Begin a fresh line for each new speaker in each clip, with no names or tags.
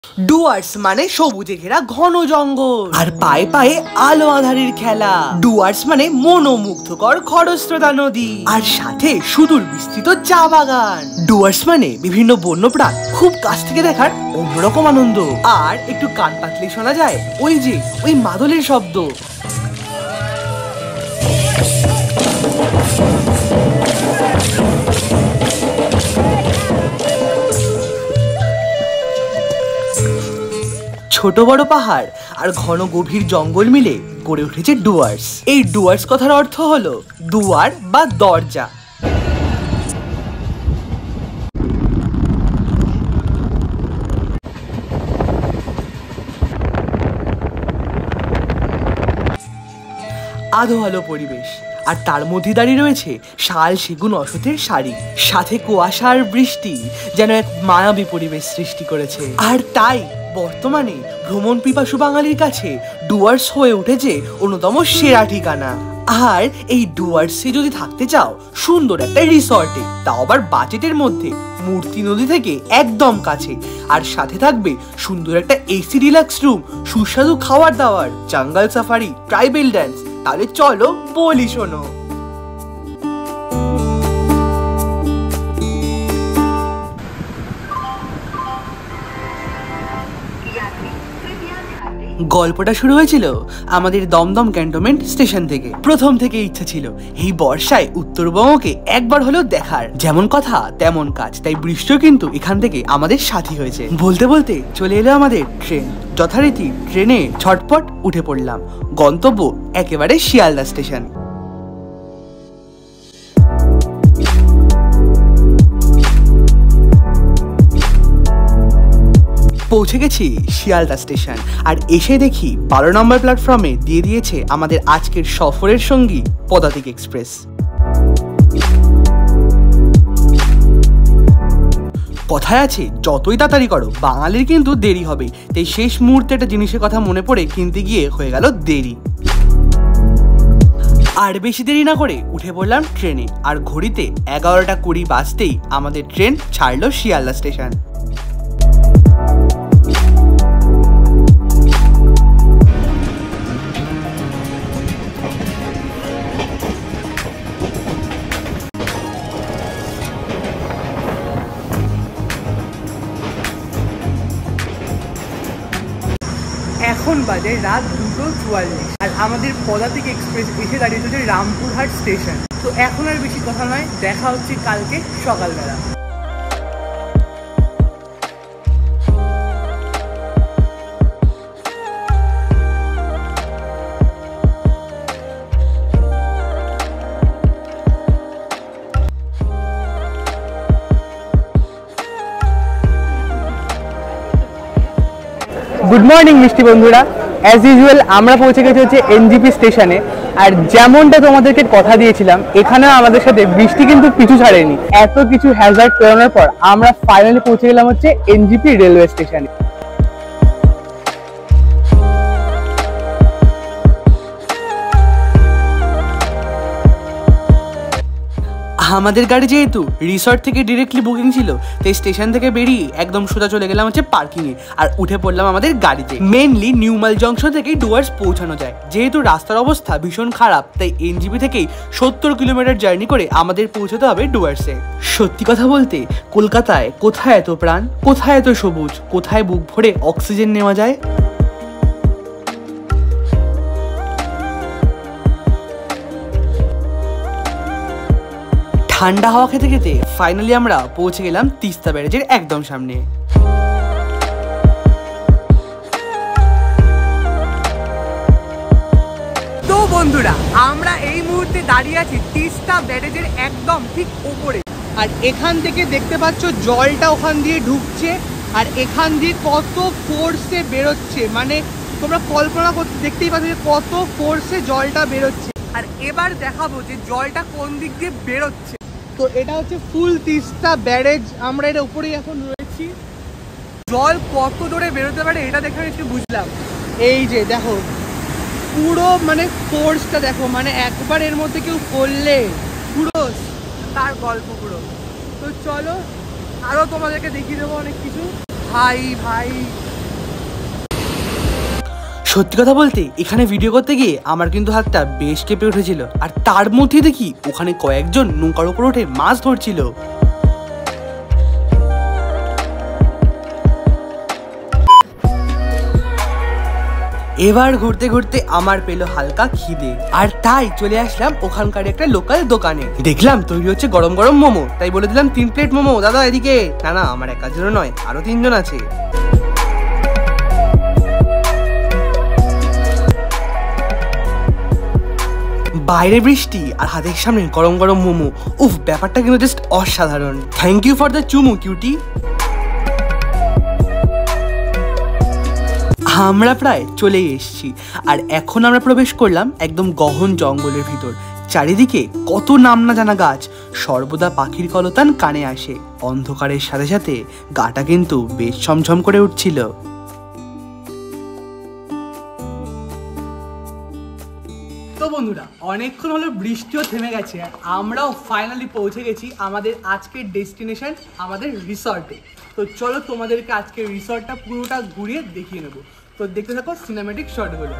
ডুয়ার্স মানে সবুজে ঘেরা ঘন জঙ্গল আর পায়ে পায়ে আলো আঁধারির খেলা। ডুয়ার্স মানে মনোমুগ্ধকর খরস্রোতা নদী আর সাথে সুদূর বিস্তৃত চা বাগান। ডুয়ার্স মানে বিভিন্ন বন্যপ্রাণ খুব কাছ থেকে দেখার অন্যরকম আনন্দ। আর একটু কান পাতলে শোনা যায় ওই মাদলের শব্দ। ছোট বড় পাহাড় আর ঘন গভীর জঙ্গল মিলে গড়ে উঠেছে ডুয়ার্স। এই ডুয়ার্স কথার অর্থ হলো দুয়ার বা দরজা। আধো আলো পরিবেশ আর তার মধ্যে দাঁড়িয়ে রয়েছে শাল সেগুন অশথের শাড়ি, সাথে কুয়াশার বৃষ্টি যেন এক মায়াবী পরিবেশ সৃষ্টি করেছে। আর তাই বর্তমানে ভ্রমণ পিপাসু বাঙালির কাছে ডুয়ার্স হয়ে উঠেছে অন্যতম সেরা ঠিকানা। আর এই ডুয়ার্সে যদি থাকতে চাও সুন্দর একটা রিসর্টে, তাও আবার বাজেটের মধ্যে, মূর্তি নদী থেকে একদম কাছে, আর সাথে থাকবে সুন্দর একটা এসি রিল্যাক্স রুম, সুস্বাদু খাবার দাবার, জঙ্গল সাফারি, ট্রাইবেল ড্যান্স, তাহলে চলো বলি শোনো। গল্পটা শুরু হয়েছিল আমাদের দমদম ক্যান্টনমেন্ট স্টেশন থেকে। প্রথম থেকে ইচ্ছা ছিল এই বর্ষায় উত্তরবঙ্গকে একবার হলেও দেখার। যেমন কথা তেমন কাজ, তাই বৃষ্টিও কিন্তু এখান থেকে আমাদের সাথী হয়েছে। বলতে বলতে চলে এলো আমাদের ট্রেন। যথারীতি ট্রেনে ছটপট উঠে পড়লাম। গন্তব্য একেবারে শিয়ালদা স্টেশন। পৌঁছে গেছি শিয়ালদা স্টেশন, আর এসে দেখি 12 নম্বর প্ল্যাটফর্মে দিয়ে দিয়েছে আমাদের আজকের সফরের সঙ্গী পদাতিক এক্সপ্রেস। কথায় আছে যতই তাড়াতাড়ি করো বাঙালির কিন্তু দেরি হবে, তাই শেষ মুহূর্তে একটা জিনিসের কথা মনে পড়ে কিনতে গিয়ে হয়ে গেল দেরি। আর বেশি দেরি না করে উঠে পড়লাম ট্রেনে, আর ঘড়িতে 11টা 20 বাজতেই আমাদের ট্রেন ছাড়লো শিয়ালদা স্টেশন। এখন বাজে রাত 2:44 আর আমাদের পদাতিক এক্সপ্রেস এসে দাঁড়িয়েছে রামপুরহাট স্টেশন। তো এখন আর বেশি কথা নয়, দেখা হচ্ছে কালকে সকালবেলা। গুড মর্নিং মিষ্টি বন্ধুরা, অ্যাজ ইউজুয়াল আমরা পৌঁছে গেছি হচ্ছে এনজিপি স্টেশনে। আর যেমনটা তোমাদেরকে কথা দিয়েছিলাম, এখানে আমাদের সাথে বৃষ্টি কিন্তু পিছু ছাড়েনি। এত কিছু হ্যাজার্ড পেরোনোর পর আমরা ফাইনালি পৌঁছে গেলাম হচ্ছে এনজিপি রেলওয়ে স্টেশনে। আমাদের গাড়ি যেহেতু রিসর্ট থেকে ডিরেক্টলি বুকিং ছিল, তাই স্টেশন থেকে বেরিয়ে একদম সোজা চলে গেলাম হচ্ছে পার্কিংয়ে, আর উঠে পড়লাম আমাদের গাড়িতে। মেনলি নিউমাল জংশন থেকেই ডুয়ার্স পৌঁছানো যায়। যেহেতু রাস্তার অবস্থা ভীষণ খারাপ, তাই এনজিপি থেকেই 70 কিলোমিটার জার্নি করে আমাদের পৌঁছাতে হবে ডুয়ার্সে। সত্যি কথা বলতে কলকাতায় কোথায় এত প্রাণ, কোথায় এত সবুজ, কোথায় বুক ভরে অক্সিজেন নেওয়া যায়। ঠান্ডা হাওয়া খেতে খেতে ফাইনালি আমরা পৌঁছে গেলাম তিস্তা ব্যারেজের একদম সামনে। তো বন্ধুরা, আমরা এই মুহূর্তে দাঁড়িয়ে আছি তিস্তা ব্যারেজের একদম ঠিক উপরে। আর এখান থেকে দেখতে পাচ্ছ জলটা ওখান দিয়ে ঢুকছে, আর এখান দিয়ে কত ফোর্সে বেরোচ্ছে, মানে তোমরা কল্পনা করতে দেখতেই পাচ্ছ যে কত ফোর্সে জলটা বেরোচ্ছে। আর এবার দেখাবো যে জলটা কোন দিক দিয়ে বেরোচ্ছে। তো এটা হচ্ছে ফুল তিস্তা ব্যারেজ, আমরা এটা উপরেই এখন রয়েছি। জল কত দূরে বেরোতে পারে এটা দেখে একটু বুঝলাম। এই যে দেখো পুরো মানে ফোর্সটা দেখো, মানে একবার এর মধ্যে কেউ পড়লে পুরো তার গল্প পুরো। তো চলো আরো তোমাদেরকে দেখিয়ে দেবো অনেক কিছু। ভাই ভাই সত্যি কথা বলতে এখানে ভিডিও করতে গিয়ে আমার কিন্তু হাতটা বেশ কেঁপে উঠেছিল। আর তার মধ্যে দেখি ওখানে কয়েকজন নৌকার উপর উঠে মাছ ধরছিল। এবার ঘুরতে ঘুরতে আমার পেলো হালকা খিদে, আর তাই চলে আসলাম ওখানকার একটা লোকাল দোকানে। দেখলাম তৈরি হচ্ছে গরম গরম মোমো, তাই বলে দিলাম 3 প্লেট মোমো। দাদা এদিকে। না না, আমার একার জন্য নয়, আরো 3 জন আছে। বাইরে বৃষ্টি আর হাতের সামনে গরম গরম মোমো। উফ, ব্যাপারটা কিন্তু জাস্ট অসাধারণ। থ্যাংক ইউ ফর দ্য চুমু কিউটি। আমরা প্রায় চলে এসেছি, আর এখন আমরা প্রবেশ করলাম একদম গহন জঙ্গলের ভিতর। চারিদিকে কত নাম না জানা গাছ, সর্বদা পাখির কলতান কানে আসে। অন্ধকারের সাথে সাথে গাটা কিন্তু বেশ ছমছম করে উঠছিল। তো বন্ধুরা, অনেকক্ষণ হলো বৃষ্টিও থেমে গেছে, আর আমরাও ফাইনালি পৌঁছে গেছি আমাদের আজকের ডেস্টিনেশন, আমাদের রিসর্টে। তো চলো তোমাদেরকে আজকে রিসর্টটা পুরোটা ঘুরিয়ে দেখিয়ে নেবো। তো দেখতে থাকো সিনেম্যাটিক শটগুলো।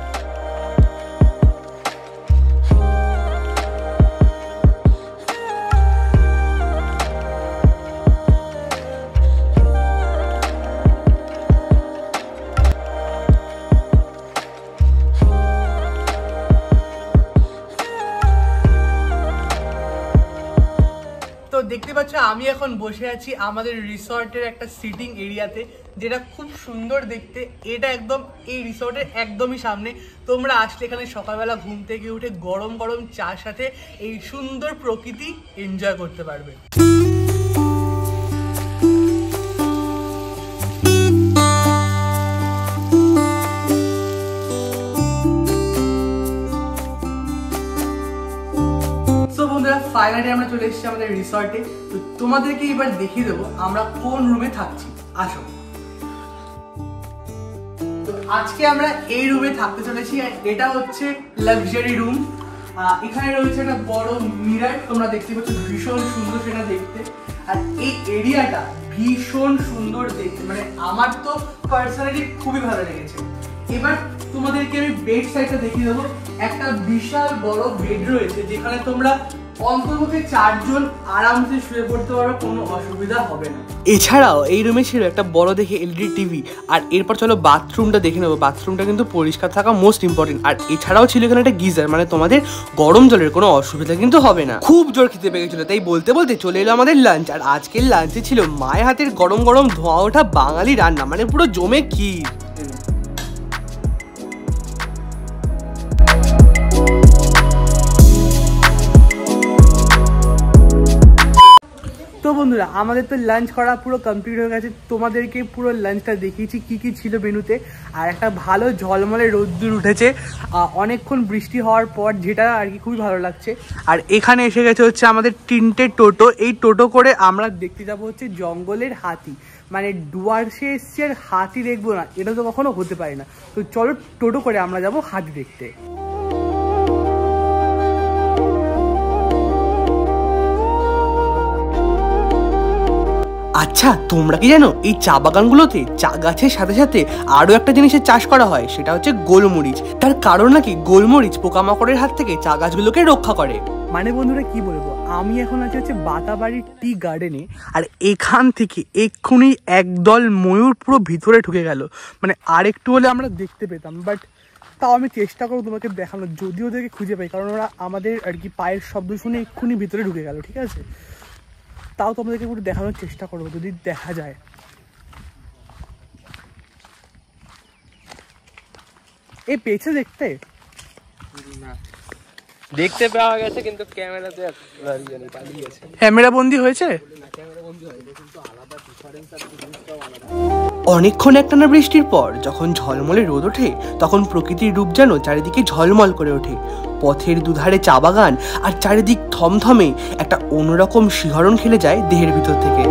দেখতে পাচ্ছ আমি এখন বসে আছি আমাদের রিসর্টের একটা সিটিং এরিয়াতে, যেটা খুব সুন্দর দেখতে। এটা একদম এই রিসর্টের একদমই সামনে। তোমরা আসলে এখানে সকালবেলা ঘুম থেকে উঠে গরম গরম চার সাথে এই সুন্দর প্রকৃতি এনজয় করতে পারবে। ফাইনালি আমরা চলে এসেছি আমাদের রিসর্টে। তো তোমাদেরকে এবার দেখিয়ে দেবো আমরা কোন রুমে থাকছি। আসো। তো আজকে আমরা এই রুমে থাকতে চলেছি, আর এটা হচ্ছে লাক্সারি রুম। এখানে রয়েছে একটা বড় মিরর, তোমরা দেখতে পাচ্ছ, ভীষণ সুন্দর সেটা দেখতে। আর এই এরিয়াটা ভীষণ সুন্দর দেখতে, মানে আমার তো পার্সোনালি খুবই ভালো লেগেছে। এবার তোমাদেরকে আমি বেড সাইডটা দেখিয়ে দেবো। একটা বিশাল বড় বেড রয়েছে, যেখানে তোমরা অন্তত 4 জন আরামসে শুয়ে পড়তে পারো, কোনো অসুবিধা হবে না। এছাড়াও এই রুমে ছিল একটা বড় দেখে এলইডি টিভি। আর এরপর চলো বাথরুমটা দেখে নেবো। বাথরুমটা কিন্তু পরিষ্কার থাকা মোস্ট ইম্পর্টেন্ট। আর এছাড়াও ছিল এখানে একটা গিজার, মানে তোমাদের গরম জলের কোনো অসুবিধা কিন্তু হবে না। খুব জোর খিদে পেয়ে গেছিল, তাই বলতে বলতে চলে এলো আমাদের লাঞ্চ। আর আজকের লাঞ্চে ছিল মায়ের হাতের গরম গরম ধোঁয়া ওঠা বাঙালি রান্না, মানে পুরো জমে ক্ষীর। তো বন্ধুরা, আমাদের তো লাঞ্চ করা পুরো কমপ্লিট হয়ে গেছে। তোমাদেরকে পুরো লাঞ্চটা দেখিয়েছি কি কি ছিল মেনুতে। আর একটা ভালো ঝলমলে রোদ্দুর উঠেছে অনেকক্ষণ বৃষ্টি হওয়ার পর, যেটা আর কি খুবই ভালো লাগছে। আর এখানে এসে গেছে হচ্ছে আমাদের 3টে টোটো। এই টোটো করে আমরা দেখতে যাবো হচ্ছে জঙ্গলের হাতি। মানে ডুয়ার্সে এসছে আর হাতি দেখবো না, এটা তো কখনো হতে পারে না। তো চলো টোটো করে আমরা যাবো হাতি দেখতে। আচ্ছা, তোমরা কি জানো এই চা বাগানগুলোতে চা গাছের সাথে সাথে আরো একটা জিনিসের চাষ করা হয়, সেটা হচ্ছে গোলমরিচ। তার কারণ নাকি গোলমরিচ পোকামাকড়ের হাত থেকে চা গাছগুলোকে রক্ষা করে। মানে বন্ধুরা কি বলবো, আমি এখন আছি হচ্ছে বাতাবাড়ির টি গার্ডেনে। আর এখান থেকে এক্ষুনি একদল ময়ূর পুরো ভিতরে ঢুকে গেল। মানে আর একটু হলে আমরা দেখতে পেতাম, বাট তাও আমি চেষ্টা করবো তোমাকে দেখানোর, যদি ওদেরকে খুঁজে পাই। কারণ ওরা আমাদের আর কি পায়ের শব্দ শুনে এক্ষুনি ভিতরে ঢুকে গেল, ঠিক আছে? তাও তোমাদেরকে পুরো দেখানোর চেষ্টা করবো যদি দেখা যায়। এই পেয়েছে দেখতে
না, দেখতে পাওয়া গেছে, কিন্তু ক্যামেরাতে
ক্যামেরা বন্দি হয়েছে। অনেকক্ষণ একটানা বৃষ্টির পর যখন ঝলমলে রোদ ওঠে, তখন প্রকৃতির রূপ যেন চারিদিকে ঝলমল করে ওঠে। পথের দুধারে চা বাগান, আর চারিদিক থমথমে একটা অন্যরকম শিহরণ খেলে যায় দেহের ভিতর থেকে।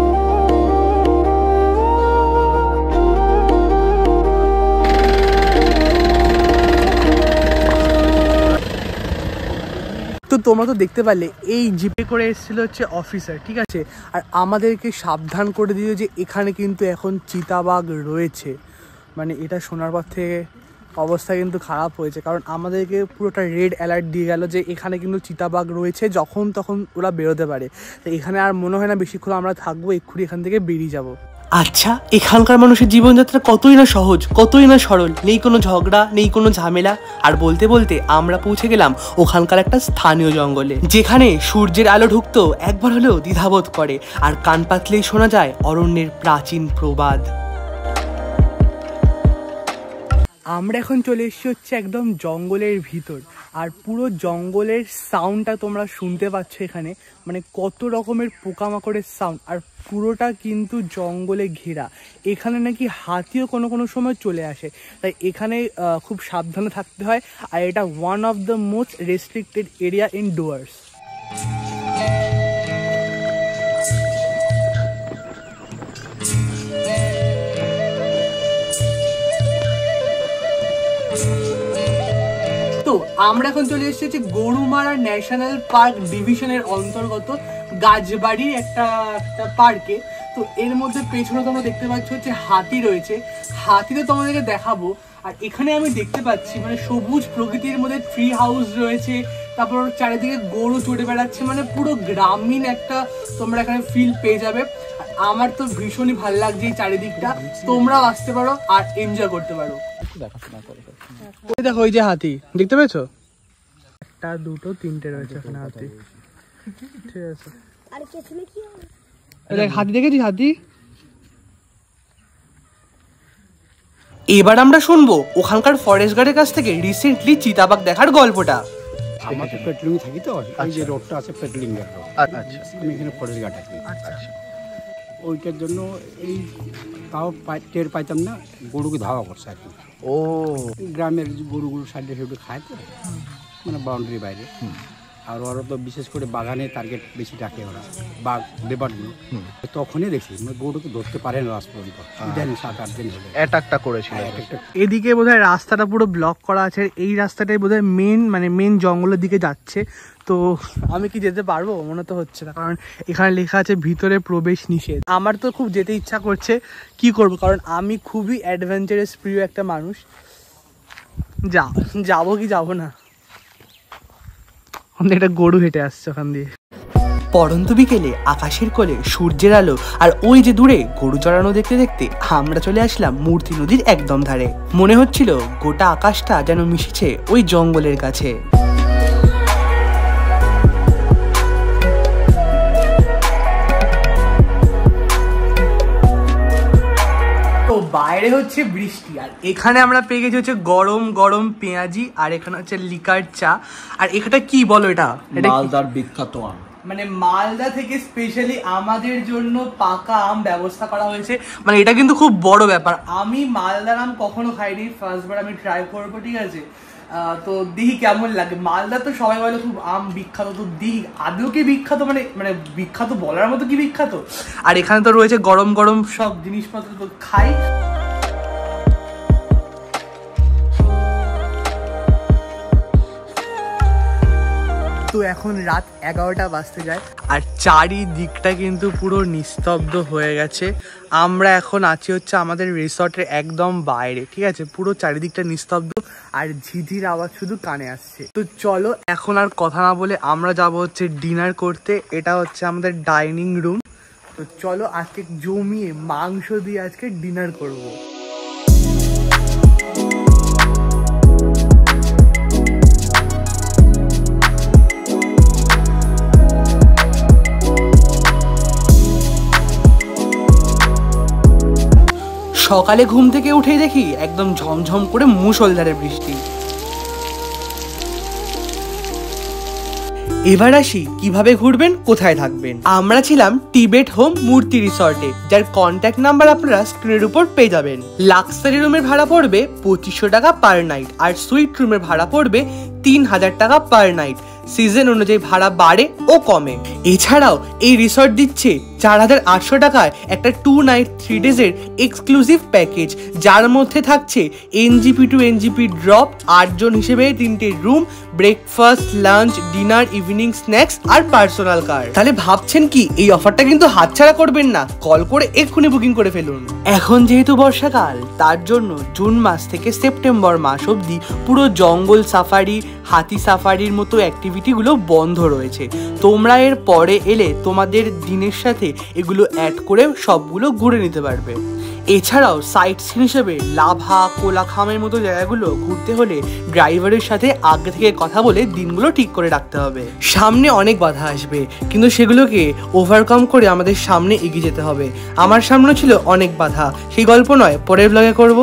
তো তোমরা তো দেখতে পারলে এই জিপে করে এসেছিল হচ্ছে অফিসার, ঠিক আছে? আর আমাদেরকে সাবধান করে দিল যে এখানে কিন্তু এখন চিতাবাঘ রয়েছে। মানে এটা শোনার পর থেকে অবস্থা কিন্তু খারাপ হয়েছে, কারণ আমাদেরকে পুরোটা রেড অ্যালার্ট দিয়ে গেল যে এখানে কিন্তু চিতাবাঘ রয়েছে, যখন তখন ওরা বেরোতে পারে। তো এখানে আর মনে হয় না বেশিক্ষণ আমরা থাকবো, এক্ষুনি এখান থেকে বেরিয়ে যাব। আচ্ছা, এখানকার মানুষের জীবনযাত্রা কতই না সহজ, কতই না সরল, নেই কোনো ঝগড়া, নেই কোনো ঝামেলা। আর বলতে বলতে আমরা পৌঁছে গেলাম ওখানকার একটা স্থানীয় জঙ্গলে, যেখানে সূর্যের আলো ঢুকতেও একবার হলেও দ্বিধাবোধ করে, আর কান পাতলেই শোনা যায় অরণ্যের প্রাচীন প্রবাদ। আমরা এখন চলে এসেছি হচ্ছে একদম জঙ্গলের ভিতর, আর পুরো জঙ্গলের সাউন্ডটা তোমরা শুনতে পাচ্ছ এখানে, মানে কত রকমের পোকামাকড়ের সাউন্ড, আর পুরোটা কিন্তু জঙ্গলে ঘেরা। এখানে নাকি হাতিও কোনো কোনো সময় চলে আসে, তাই এখানে খুব সাবধানে থাকতে হয়। আর এটা one of the most restricted area in Dooars. আমরা এখন চলে এসেছি গরুমারা ন্যাশনাল পার্ক ডিভিশনের অন্তর্গত গাছবাড়ির একটা পার্কে। তো এর মধ্যে পেছনে তোমরা দেখতে পাচ্ছ হচ্ছে হাতি রয়েছে, হাতি তো তোমাদেরকে দেখাবো। আর এখানে আমি দেখতে পাচ্ছি মানে সবুজ প্রকৃতির মধ্যে ট্রি হাউস রয়েছে, তারপর চারিদিকে গরু চড়ে বেড়াচ্ছে, মানে পুরো গ্রামীণ একটা তোমরা এখানে ফিল পেয়ে যাবে। আমার তো ভীষণই ভালো লাগছে এই চারিদিকটা, তোমরাও আসতে পারো আর এনজয় করতে পারো। ওই দেখো, ওই যে হাতি দেখতে পেয়েছো, একটা দুটো তিনটে রয়েছে এখানে হাতি। ঠিক আছে, দেখ হাতি দেখেছি, হাতি। এবার আমরা শুনবো ওখানকার ফরেস্ট গার্ডের কাছ থেকে রিসেন্টলি চিতাবাঘ দেখার গল্পটা।
আমরা তো পেট্রোলিং থাকি, তো এই যে রোডটা আছে পেট্রোলিং এর রোড। আচ্ছা, আমি এখানে ফরেস্ট গার্ড আছি। আচ্ছা, ওইটার জন্য এই তাও টের পাইতাম না, গরুকে ধাওয়া করছে আর কি। ও, গ্রামের গরুগুলো সাইডে সাইডে খায় তো, মানে বাউন্ডারি বাইরে। আর ওরা তো বিশেষ করে বাগানে টার্গেট বেশি ডাকে ওরা, বাঘ লেবারগুলো। তখনই দেখছি মানে গরুকে ধরতে পারে না লাস্ট পর্যন্ত, 7-8 দিন হলে অ্যাটাকটা করেছিল।
এদিকে বোধহয় রাস্তাটা পুরো ব্লক করা আছে, এই রাস্তাটাই বোধহয় মেন জঙ্গলের দিকে যাচ্ছে। তো আমি কি যেতে পারবো? মনে তো হচ্ছে না, কারণ এখানে লেখা আছে ভিতরে প্রবেশ নিষেধ। আমার তো খুব যেতে ইচ্ছা করছে, কি করব, কারণ আমি খুবই অ্যাডভেঞ্চারাস প্রিয় একটা মানুষ। যাবো কি যাবো না? একটা গরু হেঁটে আসছে ওখান দিয়ে। পরন্ত বিকেলে আকাশের কোলে সূর্যের আলো আর ওই যে দূরে গরু চড়ানো দেখতে দেখতে আমরা চলে আসলাম মূর্তি নদীর একদম ধারে। মনে হচ্ছিল গোটা আকাশটা যেন মিশেছে ওই জঙ্গলের কাছে। বাইরে হচ্ছে বৃষ্টি, আর এখানে আমরা পেয়ে গেছি হচ্ছে গরম গরম পেঁয়াজি, আর এখানে হচ্ছে লিকার চা। আর এখানে কি বলো, এটা
মালদার বিখ্যাত আম,
মানে মালদা থেকে স্পেশালি আমাদের জন্য পাকা আম ব্যবস্থা করা হয়েছে। মানে এটা কিন্তু খুব বড় ব্যাপার, আমি মালদার আম কখনো খাইনি, ফার্স্টবার আমি ট্রাই করবো। ঠিক আছে, তো দিহি কেমন লাগে। মালদা তো সবাই বলে খুব আম বিখ্যাত, তো দিহি আদৌ কি বিখ্যাত, মানে বিখ্যাত বলার মতো কি বিখ্যাত। আর এখানে তো রয়েছে গরম গরম সব জিনিসপত্র, তো খাই। তো এখন রাত 11টা বাজতে যায়, আর চারিদিকটা কিন্তু পুরো নিস্তব্ধ হয়ে গেছে। আমরা এখন আছি হচ্ছে আমাদের রিসর্টের একদম বাইরে। ঠিক আছে, পুরো চারিদিকটা নিস্তব্ধ, আর ঝিঝির আওয়াজ শুধু কানে আসছে। তো চলো এখন আর কথা না বলে আমরা যাব হচ্ছে ডিনার করতে। এটা হচ্ছে আমাদের ডাইনিং রুম। তো চলো আজকে জমিয়ে মাংস দিয়ে আজকে ডিনার করবো। সকালে ঘুম থেকে উঠেই দেখি একদম ঝমঝম করে মুষলধারে বৃষ্টি। এবার আসি কিভাবে ঘুরবেন, কোথায় থাকবেন। আমরা ছিলাম টিবেট হোম মূর্তি রিসর্টে, যার কন্ট্যাক্ট নাম্বার আপনারা স্ক্রিনের উপর পেয়ে যাবেন। লাক্সারি রুমের ভাড়া পড়বে 2500 টাকা পার নাইট, আর সুইট রুমের ভাড়া পড়বে 3000 টাকা পার নাইট। সিজন অনুযায়ী ভাড়া বাড়ে ও কমে। এছাড়াও এই রিসর্ট দিচ্ছে 4,800 টাকায় একটা 2 নাইট 3 ডেজের এক্সক্লুসিভ প্যাকেজ, যার মধ্যে থাকছে এনজিপি টু এনজিপি ড্রপ, 8 জন হিসেবে 3টে room, breakfast, lunch, dinner, evening snacks আর পার্সোনাল কার। তাহলে ভাবছেন কি এই অফারটা কিন্তু হাতছাড়া করবেন না, কল করে এক্ষুনি বুকিং করে ফেলুন। এখন যেহেতু বর্ষাকাল, তার জন্য জুন মাস থেকে সেপ্টেম্বর মাস অবধি পুরো জঙ্গল সাফারি, হাতি সাফারির মতো অ্যাক্টিভিটিগুলো বন্ধ রয়েছে। তোমরা এর পরে এলে তোমাদের দিনের সাথে এগুলো অ্যাড করে সবগুলো ঘুরে নিতে পারবে। এছাড়াও সাইট সিন হিসেবে লাভা, কোলাখামের মতো জায়গাগুলো ঘুরতে হলে ড্রাইভারের সাথে আগে থেকে কথা বলে দিনগুলো ঠিক করে রাখতে হবে। সামনে অনেক বাধা আসবে, কিন্তু সেগুলোকে ওভারকাম করে আমাদের সামনে এগিয়ে যেতে হবে। আমার সামনে ছিল অনেক বাধা, সেই গল্প নয় পরের ব্লগে করব।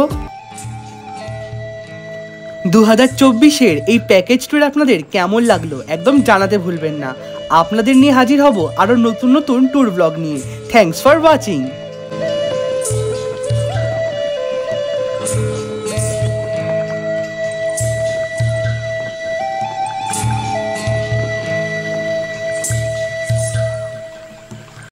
2024-এর এই প্যাকেজ ট্যুর আপনাদের কেমন লাগলো একদম জানাতে ভুলবেন না। আপনাদের নিয়ে হাজির হব আরও নতুন নতুন ট্যুর ব্লগ নিয়ে। Thanks for watching.